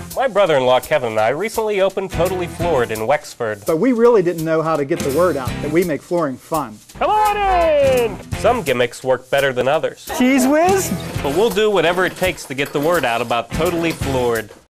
My brother-in-law Kevin and I recently opened Totally Floored in Wexford. But we really didn't know how to get the word out that we make flooring fun. Come on in! Some gimmicks work better than others. Cheese whiz? But we'll do whatever it takes to get the word out about Totally Floored.